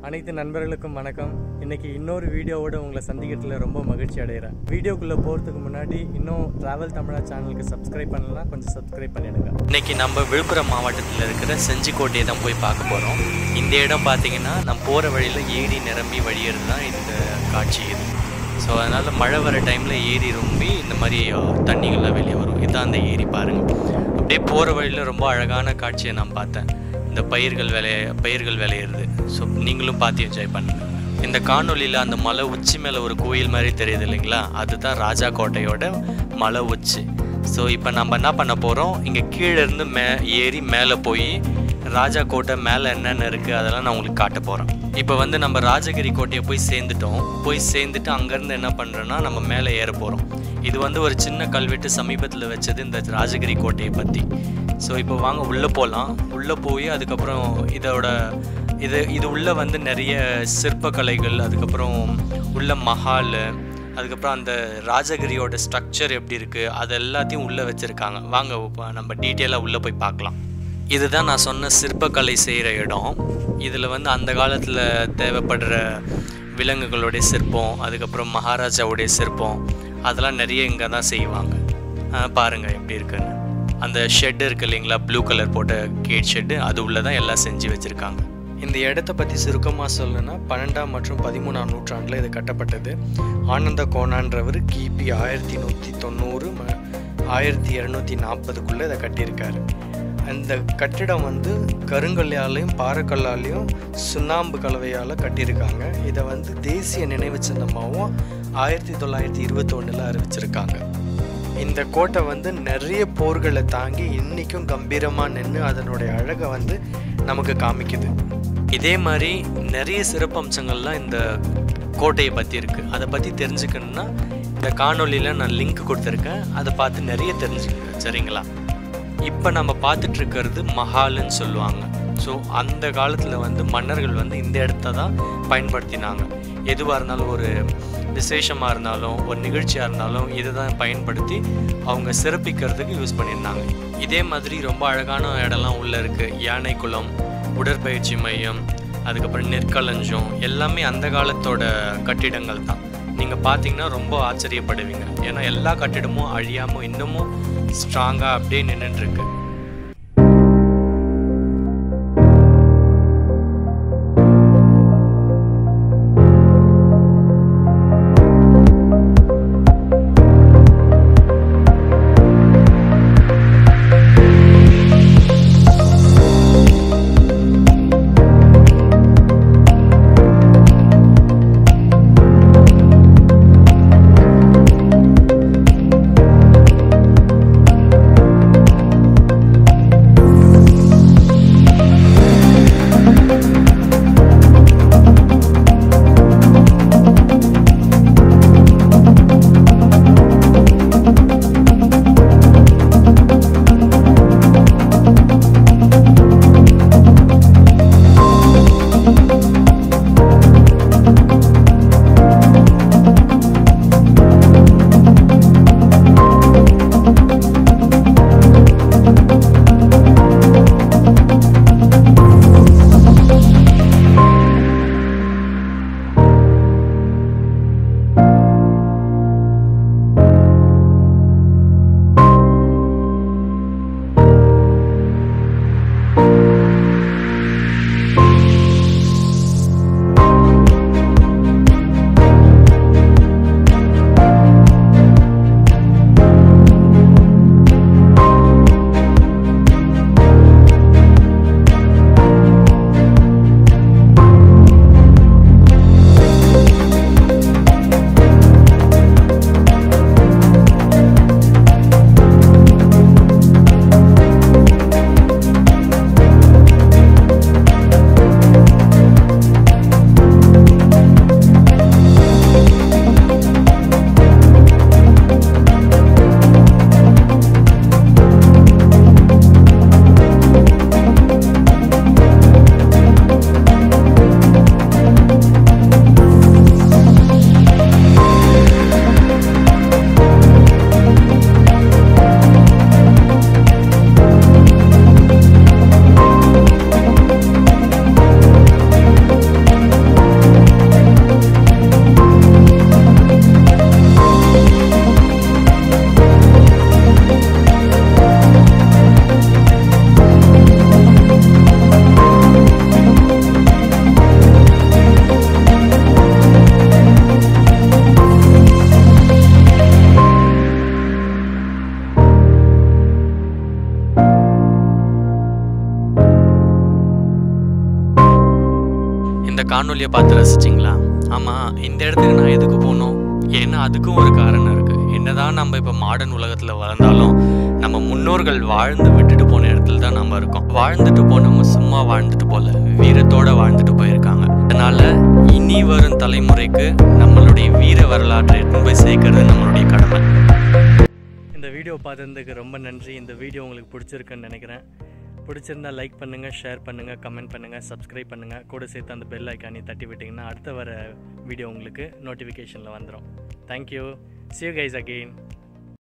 அனைத்து நண்பர்களுக்கும் வணக்கம். இன்னைக்கு இன்னொரு வீடியோவோட உங்களை சந்திக்கிறதுல ரொம்ப மகிழ்ச்சி அடைகிறேன். வீடியோக்குள்ளே போகிறதுக்கு முன்னாடி இன்னும் டிராவல் தமிழா சேனலுக்கு சப்ஸ்கிரைப் பண்ணலாம், கொஞ்சம் சப்ஸ்கிரைப் பண்ணிடுங்க. இன்னைக்கு நம்ம விழுப்புரம் மாவட்டத்தில் இருக்கிற செஞ்சி கோட்டையை தான் போய் பார்க்க போகிறோம். இந்த இடம் பார்த்தீங்கன்னா நம்ம போகிற வழியில் ஏரி நிரம்பி வழியிறது தான் இந்த காட்சி இது. ஸோ அதனால் மழை வர டைமில் ஏரி ரொம்பி இந்த மாதிரி தண்ணிகள்லாம் வெளியே வரும். இதுதான் அந்த ஏரி பாருங்கள். அப்படியே போகிற வழியில் ரொம்ப அழகான காட்சியை நான் பார்த்தேன். இந்த பயிர்கள் விளையிறது. ஸோ நீங்களும் பார்த்து என்ஜாய் பண்ணுங்கள். இந்த காணொலியில் அந்த மலை உச்சி மேலே ஒரு கோயில் மாதிரி தெரியுது இல்லைங்களா, அதுதான் ராஜா கோட்டையோட மலை உச்சி. ஸோ இப்போ நம்ம என்ன பண்ண போகிறோம், இங்கே கீழே இருந்து ஏறி மேலே போய் ராஜா கோட்டை மேலே என்னென்ன இருக்குது அதெல்லாம் நான் உங்களுக்கு காட்ட போகிறேன். இப்போ வந்து நம்ம ராஜகிரி கோட்டையை போய் சேர்ந்துட்டு அங்கேருந்து என்ன பண்ணுறோன்னா நம்ம மேலே ஏற போகிறோம். இது வந்து ஒரு சின்ன கல்வெட்டு சமீபத்தில் வச்சது இந்த ராஜகிரி கோட்டையை பற்றி. ஸோ இப்போ வாங்க உள்ளே போகலாம். உள்ளே போய் அதுக்கப்புறம் இது உள்ளே வந்து நிறைய சிற்பக்கலைகள், அதுக்கப்புறம் உள்ள மஹால், அதுக்கப்புறம் அந்த ராஜகிரியோட ஸ்ட்ரக்சர் எப்படி இருக்குது அது எல்லாத்தையும் உள்ளே வச்சுருக்காங்க. வாங்க நம்ம டீட்டெயிலாக உள்ளே போய் பார்க்கலாம். இதுதான் நான் சொன்ன சிற்பக்கலை செய்கிற இடம். இதில் வந்து அந்த காலத்தில் தேவைப்படுற விலங்குகளுடைய சிற்பம், அதுக்கப்புறம் மகாராஜாவுடைய சிற்பம், அதெல்லாம் நிறைய இங்கே தான் செய்வாங்க. பாருங்கள் எப்படி இருக்குன்னு. அந்த ஷெட்டு இருக்குது இல்லைங்களா, ப்ளூ கலர் போட்ட கேட் ஷெட்டு, அது உள்ளே தான் எல்லாம் செஞ்சு வச்சுருக்காங்க. இந்த இடத்த பற்றி சுருக்கமாக சொல்லணும்னா 12ஆம் மற்றும் 13ஆம் நூற்றாண்டில் இது கட்டப்பட்டது. ஆனந்த கோணான்றவர் கிபி 1190 1240 இதை கட்டியிருக்காரு. அந்த கட்டிடம் வந்து கருங்கல்லாலையும் பாறைக்கல்லாலையும் சுண்ணாம்பு கலவையால் கட்டியிருக்காங்க. இதை வந்து தேசிய நினைவு சின்னமாகவும் 1921 அறிவிச்சிருக்காங்க. இந்த கோட்டை வந்து நிறைய போர்களை தாங்கி இன்றைக்கும் கம்பீரமாக நின்று அதனுடைய அழகை வந்து நமக்கு காமிக்குது. இதே மாதிரி நிறைய சிறப்பம்சங்கள்லாம் இந்த கோட்டையை பற்றி இருக்குது. அதை பற்றி தெரிஞ்சுக்கணுன்னா இந்த காணொலியில் நான் லிங்க் கொடுத்துருக்கேன், அதை பார்த்து நிறைய தெரிஞ்சுக்கங்க. சரிங்களா? இப்போ நம்ம பார்த்துட்ருக்கிறது மஹால்னு சொல்லுவாங்க. ஸோ அந்த காலத்தில் வந்து மன்னர்கள் வந்து இந்த இடத்த தான் பயன்படுத்தினாங்க. எதுவாக இருந்தாலும், ஒரு விசேஷமாக இருந்தாலும், ஒரு நிகழ்ச்சியாக இருந்தாலும் இதை தான் பயன்படுத்தி அவங்க சிறப்பிக்கிறதுக்கு யூஸ் பண்ணியிருந்தாங்க. இதே மாதிரி ரொம்ப அழகான இடம்லாம் உள்ளே இருக்குது. யானைக்குளம், உடற்பயிற்சி மையம், அதுக்கப்புறம் நெற்களஞ்சம், எல்லாமே அந்த காலத்தோட கட்டிடங்கள் தான். நீங்கள் பார்த்தீங்கன்னா ரொம்ப ஆச்சரியப்படுவீங்க. ஏன்னா எல்லா கட்டிடமும் அழியாமல் இன்னமும் ஸ்ட்ராங்காக அப்படியே நின்றுட்டுருக்கு. காணொலியை பார்த்து ரசிச்சிங்களா? ஆமாம், இந்த இடத்துக்கு நான் எதுக்கு போனோம்? ஏன்னா அதுக்கும் ஒரு காரணம் இருக்குது. என்னதான் நம்ம இப்போ மாடர்ன் உலகத்தில் வளர்ந்தாலும் நம்ம முன்னோர்கள் வாழ்ந்து விட்டுட்டு போன இடத்துல தான் நம்ம இருக்கோம். வாழ்ந்துட்டு போனவங்க சும்மா வாழ்ந்துட்டு போல, வீரத்தோடு வாழ்ந்துட்டு போயிருக்காங்க. அதனால் இனி வரும் தலைமுறைக்கு நம்மளுடைய வீர வரலாற்றை எடுத்துன்னு போய் சேர்க்கறது நம்மளுடைய கடமை. இந்த வீடியோ பார்த்ததுக்கு ரொம்ப நன்றி. இந்த வீடியோ உங்களுக்கு பிடிச்சிருக்குன்னு நினைக்கிறேன். பிடிச்சிருந்தா லைக் பண்ணுங்கள், ஷேர் பண்ணுங்கள், கமெண்ட் பண்ணுங்கள், சப்ஸ்கிரைப் பண்ணுங்கள். கூட சேர்த்து அந்த பெல் ஐக்கானே தட்டி விட்டிங்கன்னா அடுத்த வர வீடியோ உங்களுக்கு நோட்டிஃபிகேஷனில் வந்துடும். Thank you. See you guys again.